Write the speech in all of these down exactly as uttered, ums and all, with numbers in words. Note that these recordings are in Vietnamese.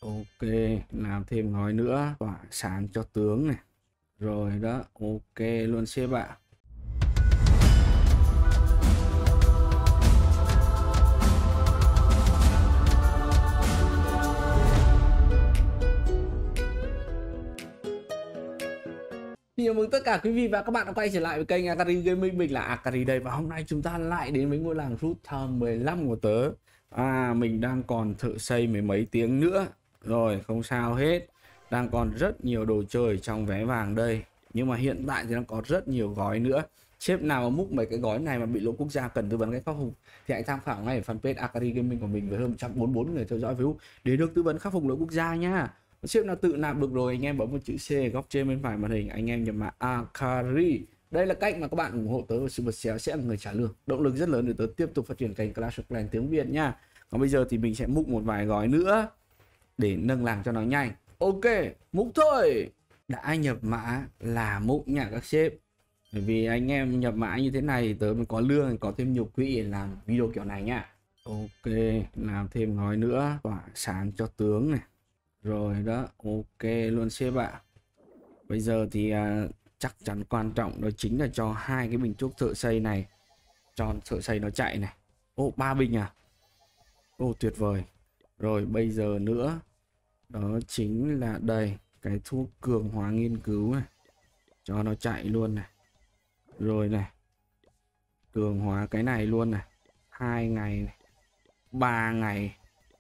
Ok, làm thêm ngói nữa, tỏa sáng cho tướng này. Rồi đó, ok luôn sếp ạ. Chào mừng tất cả quý vị và các bạn đã quay trở lại với kênh Akari Gaming. Mình là Akari đây, và hôm nay chúng ta lại đến với ngôi làng Router mười lăm của tớ. À, mình đang còn thợ xây mấy mấy tiếng nữa. Rồi, không sao hết. Đang còn rất nhiều đồ chơi trong vé vàng đây. Nhưng mà hiện tại thì đang có rất nhiều gói nữa. Sếp nào mà múc mấy cái gói này mà bị lỗi quốc gia cần tư vấn cách khắc phục thì hãy tham khảo ngay ở fanpage Akari Gaming của mình với hơn một trăm bốn mươi bốn người theo dõi Facebook để được tư vấn khắc phục lỗi quốc gia nha. Sếp nào tự nạp được rồi, anh em bấm một chữ C góc trên bên phải màn hình, anh em nhập mã Akari. Đây là cách mà các bạn ủng hộ tớ và Supercell sẽ là người trả lương, động lực rất lớn để tớ tiếp tục phát triển kênh Clash of Clans tiếng Việt nha. Còn bây giờ thì mình sẽ múc một vài gói nữa để nâng làng cho nó nhanh. Ok, múc thôi. Đã nhập mã là múc nha các sếp. Bởi vì anh em nhập mã như thế này tớ mới có lương, có thêm nhiều quỹ để làm video kiểu này nha. Ok, làm thêm gói nữa, tỏa sáng cho tướng này. Rồi đó, ok luôn sếp ạ. Bây giờ thì à, chắc chắn quan trọng đó chính là cho hai cái bình thuốc thợ xây này, cho thợ xây nó chạy này. Ô, ba bình à? Ô, tuyệt vời. Rồi bây giờ nữa, đó chính là đây, cái thuốc cường hóa nghiên cứu này, cho nó chạy luôn này. Rồi này, cường hóa cái này luôn này, hai ngày này, ba ngày,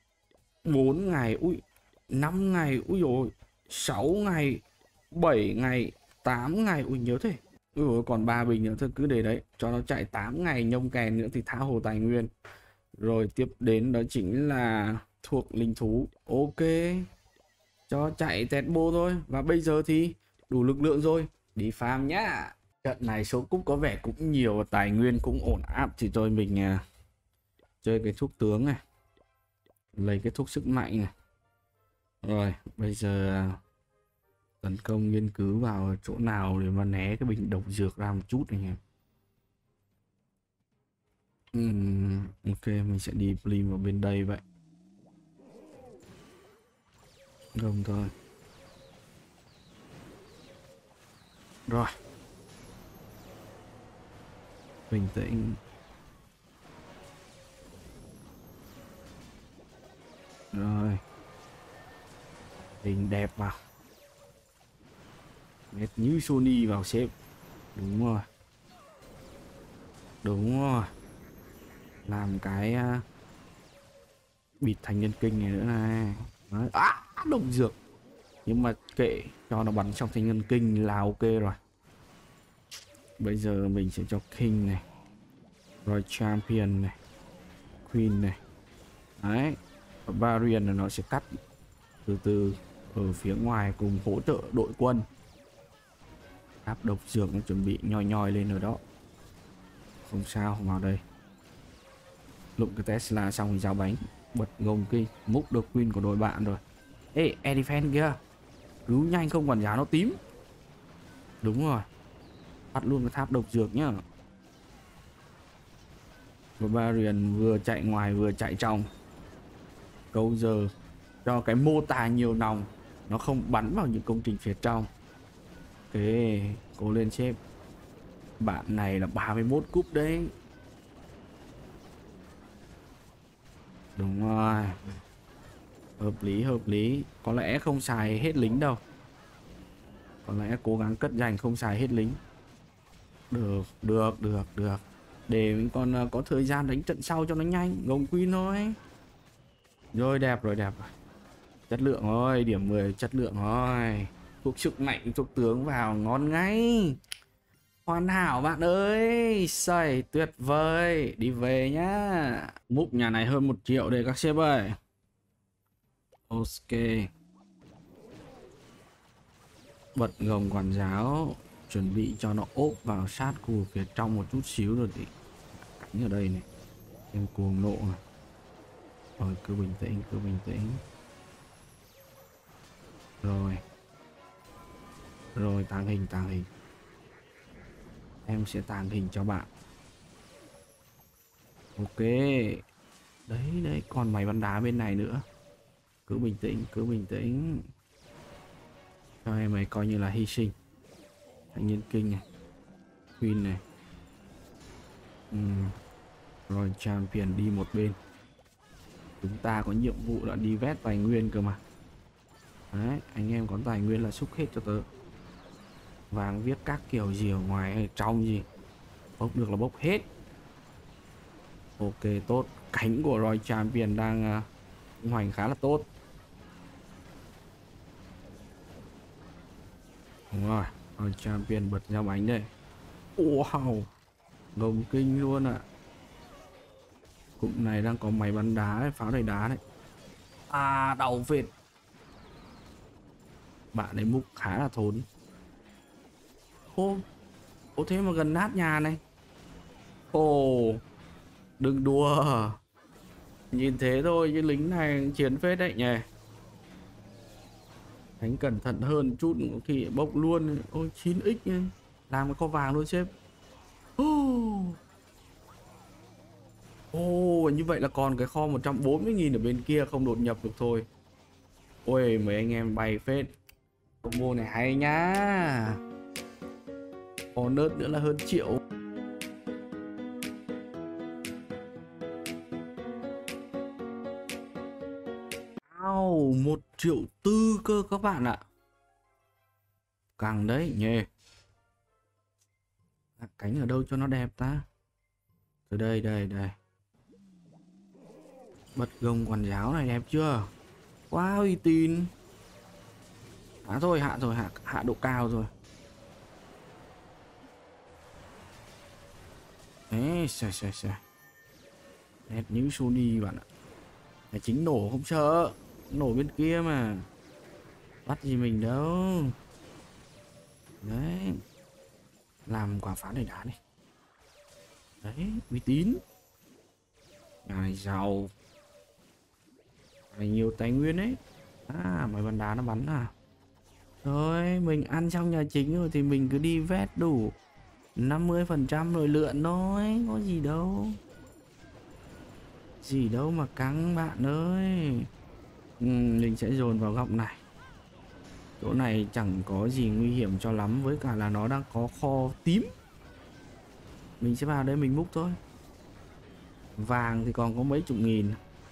bốn ngày, ui, năm ngày, ui dồi, sáu ngày, bảy ngày, tám ngày, ui nhớ thế. Ui dồi, còn ba bình nữa thôi, cứ để đấy, cho nó chạy tám ngày, nhông kèn nữa thì tha hồ tài nguyên. Rồi tiếp đến đó chính là thuộc linh thú. Ok, cho chạy tẹt bô thôi. Và bây giờ thì đủ lực lượng rồi, đi farm nhá. Trận này số cúp có vẻ cũng nhiều và tài nguyên cũng ổn áp, thì thôi mình à, chơi cái thuốc tướng này, lấy cái thuốc sức mạnh này. Rồi bây giờ tấn công nghiên cứu vào chỗ nào để mà né cái bình độc dược ra một chút anh em. uhm, Ok, mình sẽ đi plim vào bên đây vậy. Không thôi. Rồi, bình tĩnh. Rồi, hình đẹp vào, nét như Sony vào sếp. Đúng rồi, đúng rồi. Làm cái uh, bịt thành nhân kinh này nữa này. Đấy. À, độc dược. Nhưng mà kệ, cho nó bắn trong thành nhân kinh là ok rồi. Bây giờ mình sẽ cho King này, rồi Champion này, Queen này. Đấy, Varian nó sẽ cắt từ từ ở phía ngoài cùng hỗ trợ đội quân. Áp độc dược nó chuẩn bị nhoi nhoi lên ở đó. Không sao, vào đây. Lụng cái Tesla xong thì giao bánh, bật gồng kinh, múc được Queen của đội bạn rồi. Ê, Edifan kia, cứu nhanh không quản giá nó tím. Đúng rồi, bắt luôn cái tháp độc dược nhá. Barbarian vừa chạy ngoài vừa chạy trong. Câu giờ cho cái mô tả nhiều nòng, nó không bắn vào những công trình phía trong. Ok, cố lên sếp. Bạn này là ba mươi mốt cúp đấy. Đúng rồi, hợp lý hợp lý. Có lẽ không xài hết lính đâu, có lẽ cố gắng cất dành không xài hết lính. Được được được được, để mình còn có thời gian đánh trận sau cho nó nhanh. Gồng Queen thôi. Rồi, đẹp rồi, đẹp rồi. Chất lượng thôi, điểm mười chất lượng thôi. Thuốc sức mạnh, thuốc tướng vào ngon ngay. Hoàn hảo bạn ơi. Sầy, tuyệt vời. Đi về nhá. Múc nhà này hơn một triệu đây các sếp ơi. Ok. Bật gồng quản giáo, chuẩn bị cho nó ốp vào sát khu phía trong một chút xíu rồi thì cánh ở đây này. Em cuồng nộ này. Rồi, cứ bình tĩnh, cứ bình tĩnh. Rồi. Rồi, tàng hình, tàng hình. Em sẽ tàng hình cho bạn. Ok. Đấy, đấy, còn máy bắn đá bên này nữa. Cứ bình tĩnh, cứ bình tĩnh. Cho em ấy coi như là hy sinh. Thanh niên kinh này, Queen này, uhm. rồi Champion đi một bên. Chúng ta có nhiệm vụ là đi vét tài nguyên cơ mà. Đấy, anh em có tài nguyên là xúc hết cho tớ. Vàng viết các kiểu gì ở ngoài hay trong gì, bốc được là bốc hết. Ok, tốt. Cánh của Roy Champion đang uh, hoành khá là tốt. Đúng rồi, Roy Champion bật ra bánh đây. Wow, gồng kinh luôn ạ. À. Cụm này đang có máy bắn đá đấy, pháo đài đá đấy. À, đầu phết. Bạn ấy múc khá là thốn. Ô, ô thế mà gần nát nhà này. Ồ, đừng đùa. Nhìn thế thôi chứ lính này chiến phết đấy nhỉ. Đánh cẩn thận hơn chút thì bốc luôn. Ôi chín x nhỉ. Làm cái kho vàng luôn sếp. Ồ, oh, như vậy là còn cái kho một trăm bốn mươi nghìn ở bên kia không đột nhập được thôi. Ôi mấy anh em bay phết. Combo này hay nhá. Còn nớt nữa là hơn triệu. Wow, một triệu tư cơ các bạn ạ. Càng đấy nhỉ. Cánh ở đâu cho nó đẹp ta? Từ đây đây đây. Bật gông quản giáo này đẹp chưa? Quá uy tín. Hạ thôi, hạ rồi, hạ, hạ độ cao rồi. Đấy, xài xài xài. Đẹp như Sony bạn ạ. Cái chính nổ không sợ. Nổ bên kia mà. Bắt gì mình đâu. Đấy. Làm quả phá đài đá này. Đấy, uy tín. Nhà này giàu. Này nhiều tài nguyên đấy. À, máy bắn đá nó bắn à. Rồi, mình ăn trong nhà chính rồi thì mình cứ đi vét đủ năm mươi phần trăm rồi lượn thôi. Có gì đâu. Gì đâu mà căng bạn ơi. Ừ, mình sẽ dồn vào góc này. Chỗ này chẳng có gì nguy hiểm cho lắm. Với cả là nó đang có kho tím. Mình sẽ vào đây mình múc thôi. Vàng thì còn có mấy chục nghìn.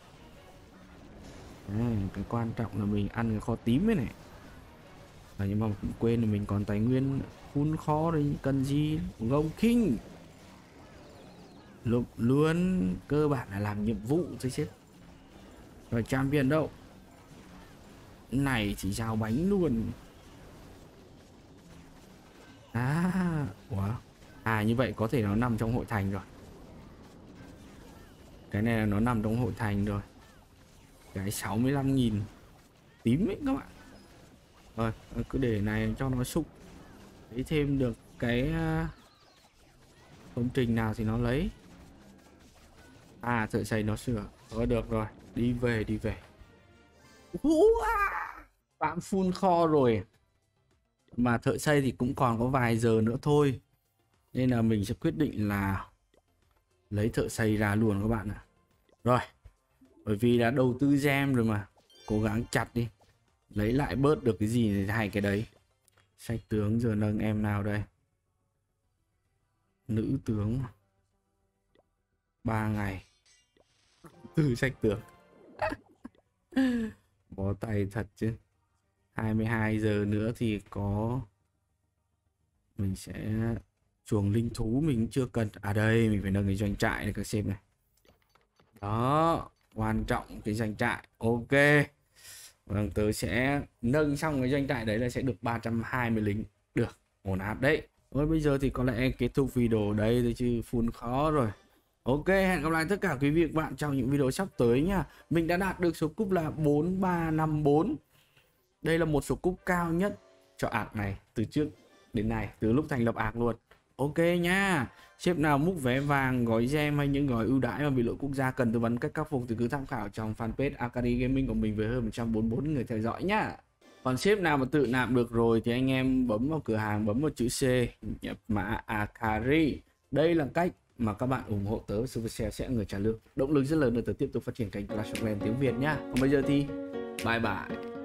Đấy, cái quan trọng là mình ăn cái kho tím ấy này. À, nhưng mà cũng quên là mình còn tài nguyên full kho đấy, cần gì. Gông kinh lục luôn. Cơ bản là làm nhiệm vụ thôi sếp. Rồi Champion đâu? Này chỉ giao bánh luôn. À, wow. À như vậy có thể nó nằm trong hội thành rồi. Cái này là nó nằm trong hội thành rồi. Cái sáu mươi lăm nghìn tím ấy các bạn. Rồi cứ để này cho nó sụp. Lấy thêm được cái công trình nào thì nó lấy. À thợ xây nó sửa. Rồi được rồi. Đi về đi về. Phạm full kho rồi. Mà thợ xây thì cũng còn có vài giờ nữa thôi. Nên là mình sẽ quyết định là lấy thợ xây ra luôn các bạn ạ. Rồi. Bởi vì đã đầu tư gem rồi mà. Cố gắng chặt đi. Lấy lại bớt được cái gì thì hay cái đấy. Sách tướng giờ nâng em nào đây? Nữ tướng. ba ngày. Từ sách tướng. Bó tay thật chứ. hai mươi hai giờ nữa thì có. Mình sẽ chuồng linh thú mình chưa cần. À đây mình phải nâng cái doanh trại này các sếp này. Đó. Quan trọng cái doanh trại. Ok. Vâng, tớ sẽ nâng xong cái doanh trại đấy là sẽ được ba trăm hai mươi lính. Được, ổn áp đấy. Thôi bây giờ thì có lẽ kết thúc video đây thôi chứ full khó rồi. Ok, hẹn gặp lại tất cả quý vị và các bạn trong những video sắp tới nha. Mình đã đạt được số cúp là bốn ba năm bốn. Đây là một số cúp cao nhất cho ạc này từ trước đến nay, từ lúc thành lập ạc luôn. Ok nha. Sếp nào múc vé vàng, gói gem hay những gói ưu đãi mà bị lỗi quốc gia cần tư vấn cách khắc phục thì cứ tham khảo trong fanpage Akari Gaming của mình với hơn một trăm bốn mươi bốn người theo dõi nhá. Còn sếp nào mà tự nạp được rồi thì anh em bấm vào cửa hàng, bấm vào chữ C, nhập mã Akari. Đây là cách mà các bạn ủng hộ tớ. Supercell sẽ người trả lương. Động lực rất lớn để tớ tiếp tục phát triển kênh Clash of Clans tiếng Việt nhá. Còn bây giờ thì Bye bye.